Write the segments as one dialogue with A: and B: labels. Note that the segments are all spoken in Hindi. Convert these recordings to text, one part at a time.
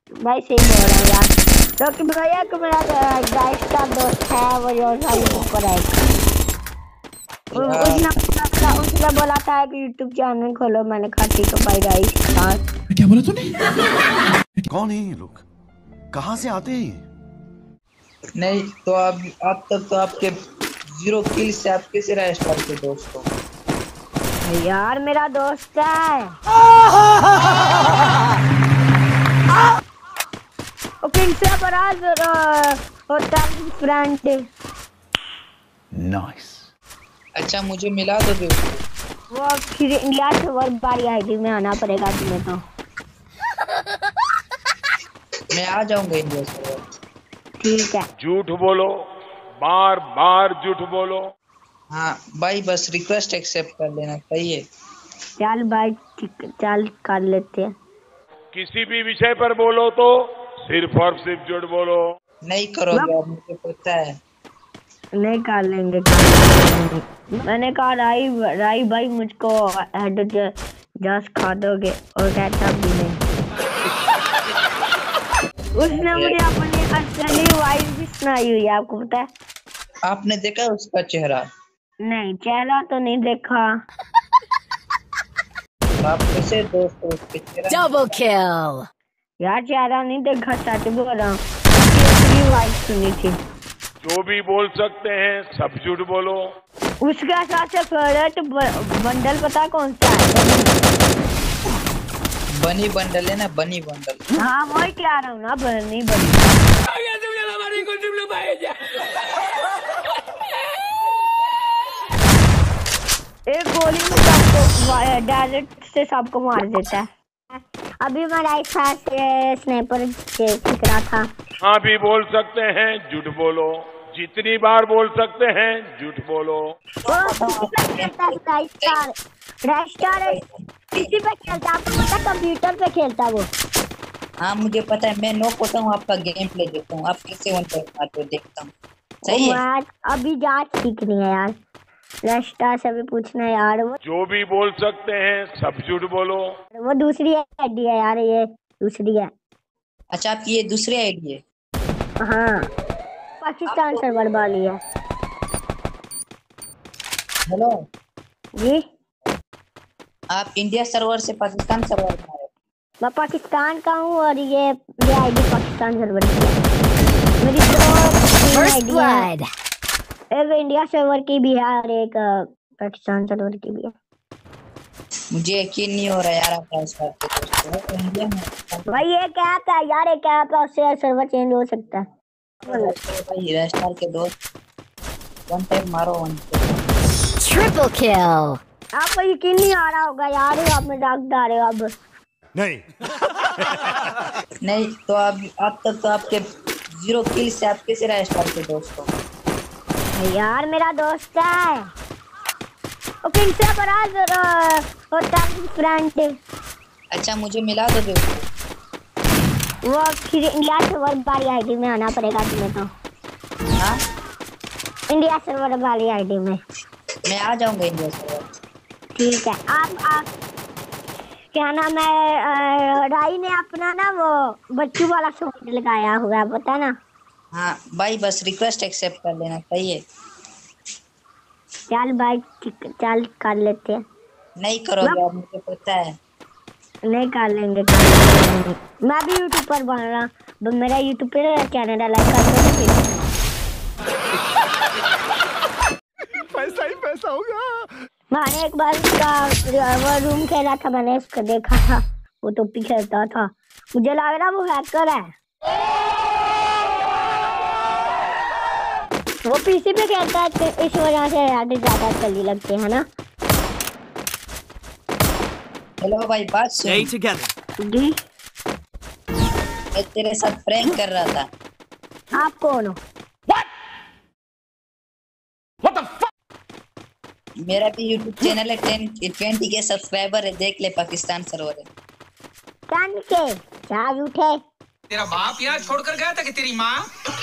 A: भाई सही बोल रहा है यार। तो कि भैया कि मेरा गाइस का दोस्त है वो जो सारी ऊपर है। उसने बोला था कि यूट्यूब चैनल खोलो। मैंने कहा ठीक है भाई गाइस।
B: क्या बोला तूने? कौन है ये लोग? कहाँ से आते हैं?
C: नहीं तो अब तक तो आपके 0 किल से आप कैसे रहे स्टार के दोस्तों?
A: यार मेरा दोस्त है। पिंसा बराज होता है फ्रेंड।
B: नाइस।
C: अच्छा मुझे मिला दो
A: वो फिर इंडिया से वर्क बारी आईडी में आना पड़ेगा तुम्हें तो।
C: मैं आ जाऊंगा इंडिया से।
A: ठीक है।
D: झूठ बोलो, बार बार झूठ बोलो।
C: हाँ भाई बस रिक्वेस्ट एक्सेप्ट कर लेना चाहिए।
A: चल भाई ठीक चल कर लेते हैं।
D: किसी भी विषय पर बोलो तो सिर्फ और सिर्फ झूठ बोलो।
C: नहीं करोगे अब मुझे पता है।
A: नहीं कर लेंगे। मैंने कहा राई भाई मुझको जस खा दोगे और कहता भी नहीं। उसने मुझे अपनी असली वॉइस भी सुनाई हुई है, आपको पता है?
C: आपने देखा उसका चेहरा?
A: नहीं चेहरा तो नहीं देखा।
C: आप कैसे दोस्त हो उसके चेहरा?
E: Double kill.
A: यार चेहरा नहीं देखा, सच बोल रहा हूँ। असली वॉइस सुनी थी।
D: जो भी बोल सकते हैं सब झूठ बोलो।
A: उसका सबसे फेवरेट बंडल पता कौन सा है?
C: बनी बंडल है ना, बनी बंडल।
A: हाँ वही कह रहा हूँ ना, बनी बंडल। एक गोली में सबको डायरेक्ट से सबको मार देता है। अभी मैं राइट साइड से स्नाइपर दिख रहा था।
D: हाँ भी बोल सकते हैं झूठ बोलो, जितनी बार बोल सकते हैं झूठ बोलो।
A: किसी पे खेलता, आपको पता कंप्यूटर पे खेलता वो।
C: हाँ मुझे पता है, मैं नॉक होता हूँ आपका गेम प्ले देखता हूँ, आप कैसे वन टैप मारते हो देखता हूँ। सही है।
A: अभी जांच ठीक नहीं है यार, रेस्टा से भी पूछना यार। वो
D: जो भी बोल सकते हैं सब झूठ बोलो।
A: वो दूसरी आईडी है यार, ये दूसरी है।
C: अच्छा आपकी ये दूसरी आईडी है?
A: हाँ पाकिस्तान सर्वर वाली है।
C: हेलो
A: जी
C: आप इंडिया सर्वर से पाकिस्तान सर्वर में आए?
A: मैं पाकिस्तान का हूँ और ये आईडी पाकिस्तान सर्वर की है। मेरी दो आईडी है, एक इंडिया सर्वर की भी है और एक पाकिस्तान सर्वर की भी है।
C: मुझे यकीन नहीं हो रहा यार आप ट्रांसफर करते हो इंडिया में।
A: भाई ये क्या है यार, ये क्या है, उससे सर्वर चेंज हो सकता है।
C: भाई रेस्टार के दोस्त वन टैप मारो, वन
E: ट्रिपल किल।
A: आपको यकीन नहीं आ रहा होगा यार, आप मजाक बता रहे हो अब।
B: नहीं।
C: नहीं तो अब तक तो आपके 0 किल से आप कैसे रहे स्टार के दोस्तों?
A: यार मेरा दोस्त है। वो पिंसा बराज होता है फ्रेंड।
C: अच्छा मुझे मिला दोगे?
A: वो फिर इंडिया सर्वर वाली आईडी में आना पड़ेगा तुम्हें तो।
C: हाँ
A: इंडिया सर्वर वाली आईडी में
C: मैं आ जाऊंगा इंडिया सर्वर।
A: ठीक है। आप क्या नाम है, राई ने अपना ना वो बच्चू वाला शॉट लगाया हुआ है, पता ना?
C: हाँ भाई बस रिक्वेस्ट एक्सेप्ट कर लेना चाहिए।
A: चल भाई चल कर लेते हैं।
C: नहीं करोगे अब मुझे पता है।
A: नहीं कर लेंगे। मैं भी यूट्यूब पर बन रहा, मेरा यूट्यूब पे चैनल है, लाइक कर दो।
B: पैसा ही पैसा होगा।
A: मैंने एक बार उसका वो रूम खेला था, मैंने उसको देखा था, वो टोपी खेलता था, मुझे लग रहा वो हैकर है। वो पीसी पे खेलता है, इस वजह से याद ज्यादा जल्दी लगते हैं ना।
C: हेलो भाई बात सुन।
A: जी
C: मैं तेरे साथ प्रैंक कर रहा था।
A: आप कौन हो?
C: मेरा भी यूट्यूब चैनल है, 20 के सब्सक्राइबर है, देख ले पाकिस्तान सर्वर है।
A: 10 के क्या झूठे?
F: तेरा बाप यहाँ छोड़कर गया था कि तेरी माँ?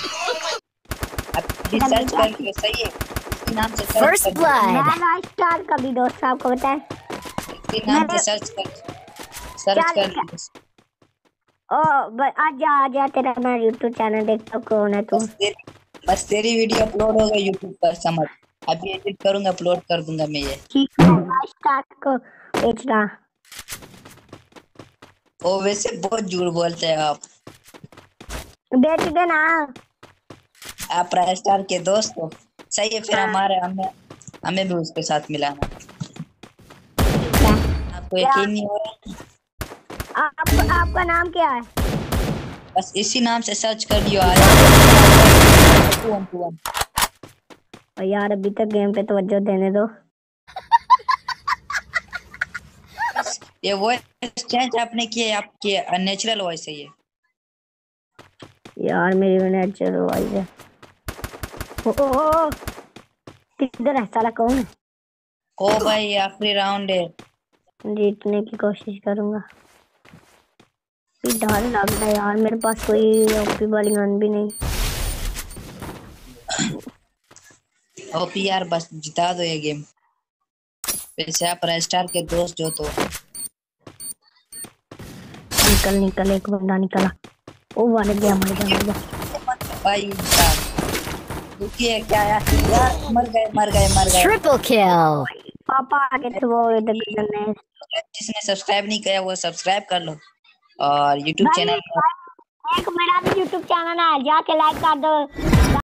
C: अब सर्च कर लो, सही है इसी नाम से सर्च कर।
A: मैं स्टार का भी दोस्त आपको बताए,
C: इसी नाम से सर्च कर।
A: आजा आजा, तेरा मैं यूट्यूब चैनल देखता हूँ, कौन है तू?
C: बस तेरी वीडियो अपलोड हो गई यूट्यूब पर, समझ। अभी एडिट करूंगा, अपलोड कर दूंगा मैं ये।
A: ठीक है, स्टार्ट को बेचना।
C: ओ वैसे बहुत झूठ बोलते हैं आप।
A: बेच देना।
C: आप राजस्टार के दोस्त हो, सही है। फिर हमें भी उसके साथ मिलाना। आपको यकीन नहीं हो रहा?
A: आपका नाम क्या है?
C: बस इसी नाम से सर्च कर लियो, आ
A: और यार अभी तक गेम पे तवज्जो देने दो।
C: ये वॉइस चेंज आपने किए, आपके नेचुरल वॉइस है ये।
A: यार मेरी नेचुरल वॉइस है। ओ किधर है साला, कौन है?
C: ओ भाई आखिरी राउंड है,
A: जीतने की कोशिश करूंगा। डर लग रहा है यार, मेरे पास कोई ओपी वाली गन भी नहीं।
C: ओपी यार, बस जिता दो ये गेम। वैसे आप राजस्टार के दोस्त जो तो
A: निकल, एक बंदा निकला। ओ मर गया।
C: भाई रुकिए, क्या यार मर गए।
E: Triple kill.
A: पापा आगे तो वो इधर ने।
C: जिसने सब्सक्राइब नहीं किया वो सब्सक्राइब कर लो, और YouTube चैनल
A: एक मेरा भी YouTube चैनल है, जाके लाइक कर दो।